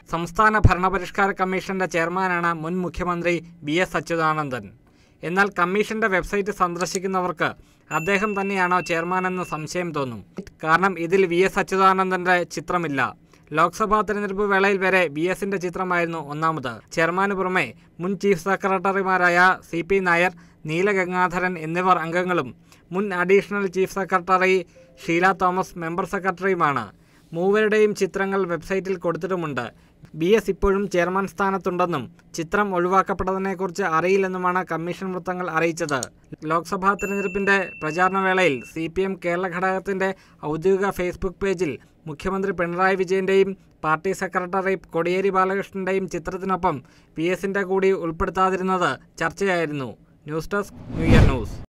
സംസ്ഥാന ഭരണപരിഷ്കാര കമ്മീഷന്റെ ചെയർമാനാണ് മുൻ മുഖ്യമന്ത്രി വി.എസ്. അച്യുതാനന്ദൻ. എന്നാൽ കമ്മീഷന്റെ വെബ്സൈറ്റ് സന്ദർശിക്കുന്നവർക്ക് അദ്ദേഹം തന്നെയാണോ ചെയർമാനെന്ന് സംശയം തോന്നും. കാരണം ഇതിൽ വി.എസ്. അച്യുതാനന്ദന്റെ ചിത്രമില്ല. ലോക്സഭാ തെരഞ്ഞെടുപ്പ് വേളയിൽ വരെ വി.എസിന്റെ ചിത്രമായിരുന്നു ഒന്നാമത്. ചെയർമാന് പുറമെ മുൻ ചീഫ് സെക്രട്ടറിമാരായ സി.പി. നായർ, നീലഗംഗാധരൻ എന്നിവർ അംഗങ്ങളും മുൻ additional chief secretary Sheela Thomas member സെക്രട്ടറിയുമാണ്. മൂവരുടെയും ചിത്രങ്ങൾ വെബ്സൈറ്റിൽ കൊടുത്തിട്ടുമുണ്ട്. വി.എസ്. ഇപ്പോഴും ചെയർമാൻ സ്ഥാനത്തുണ്ടെന്നും ചിത്രം ഒഴിവാക്കപ്പെട്ടതിനെക്കുറിച്ച് അറിയില്ലെന്നുമാണ് കമ്മീഷൻ വൃത്തങ്ങൾ അറിയിച്ചത്. ലോക്സഭാ തെരഞ്ഞെടുപ്പിന്റെ പ്രചാരണ വേളയിൽ CPM കേരള ഘടകത്തിന്റെ ഔദ്യോഗിക ഫേസ്ബുക്ക് പേജിൽ മുഖ്യമന്ത്രി പിണറായി വിജയന്റെയും പാർട്ടി സെക്രട്ടറി കോടിയേരി ബാലകൃഷ്ണന്റെയും ചിത്രത്തിനൊപ്പം വി.എസിന്റെ കൂടി ഉൾപ്പെടുത്താതിരുന്നത് ചർച്ചയായിരുന്നു. News desk, new year news.